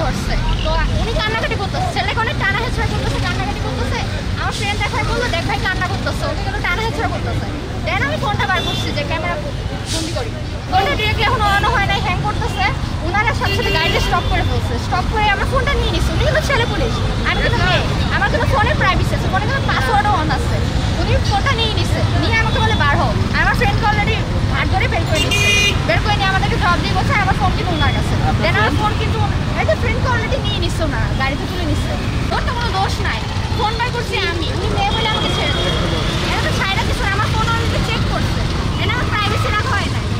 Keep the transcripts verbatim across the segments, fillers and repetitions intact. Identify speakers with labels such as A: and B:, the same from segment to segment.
A: ধরছে। তো উনি কান্নাকাটি করতেছে, ছেলেকে অনেক টানা হেঁচড়া করতেছে, কান্নাকাটি করতেছে। আমার ফ্রেন্ড দেখায় বললো দেখ ভাই কান্না করতেছে, ওকে কিন্তু টানা হেঁচড়া করতেছে। দেন আমি ফোনটা বার করছি যে ক্যামেরা বন্দি করি, ফোনটা ডিরেক্টলি এখন অন হয় নাই, হ্যাং করতেছে। ওনারা সাথে সাথে গাড়িটা স্টপ করে ফেলছে, স্টপ করে আমার ফোনটা নিয়ে নিচ্ছে। উনি কিন্তু ছেলে পুলিশ, আমি কিন্তু মেয়ে, আমার কিন্তু ফোনের প্রাইভেসি আছে, ফোনে কিন্তু পাসওয়ার্ডও অন আছে। উনি ফোনটা নিয়ে নিচ্ছে, নিয়ে আমাকে বলে বার হোক। আমার ফ্রেন্ডকে অলরেডি হাত ধরে বের করে নিচ্ছে, বের করে নিয়ে আমাদেরকে জবাব দিয়ে বলছে আমার ফোন কিন্তু ওনার কাছে। দেন আমার ফোন কিন্তু একটা ফ্রেন্ডকে অলরেডি নিয়ে নিচ্ছে, ওনারা গাড়িতে তুলে নিচ্ছে। ওর তো কোনো দোষ নাই, ফোন বার করছি আমি, উনি মেয়ে বলে আমাকে ছেড়ে দেবে। এটা তো ছাইরা কিছু, আমার ফোন অলরেডি চেক করছে, এটা আমার প্রাইভেসি রাখা হয় নাই।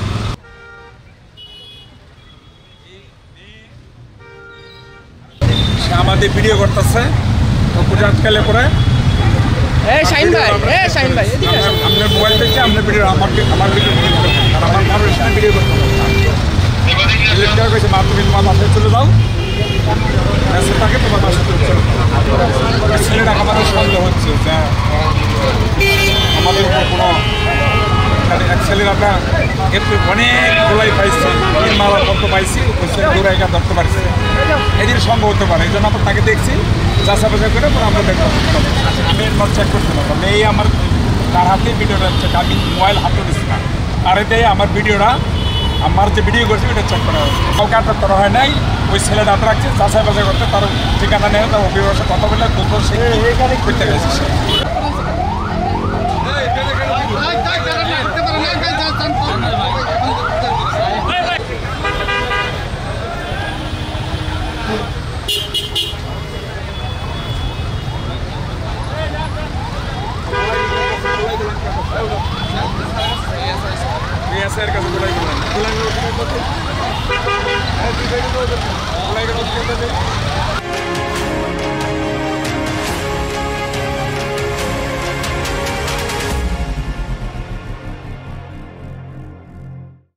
B: আমাদের ভিডিও করতেছে পুজো আটকালে পরে আপনার মোবাইল থেকে আপনার ভিডিও আমার আমার ভিডিও আর আমার মানুষ ভিডিও করতে মা তুমি তোমার বাসায় চলে যাও, তাকে তোমার বাসায় চলে চলো। ছেলেটা আমাদের সন্দেহ হচ্ছে যে আমাদের উপর কোনো এক ছেলের আমরা একটু অনেক গোলাই পাইছি, মালা পত্র পাইছি, ওই ছেলে গোড়াইকা ধরতে পারছি, এদের সঙ্গ হতে পারে। এই জন্য আমরা তাকে দেখছি, যাচা বাছা করে আমরা দেখতে আমি এর চেক করতে পারবো। এই আমার তার হাতে ভিডিওটা চেক, আমি মোবাইল হাতে দিচ্ছি না, আর এটাই আমার ভিডিওটা, আমার যে ভিডিও করছি ওটা চেক করা হয়েছে। কাউকে আটক করা হয় নাই, ওই ছেলেটা আটক রাখছে, যাচাই বাছাই করতে তার ঠিকানা নেই, তার অভিভাবকের কথা বলে দুটো সে করতে গেছে। এর কাছে গোলাই গেলাম গোলাই গোলাই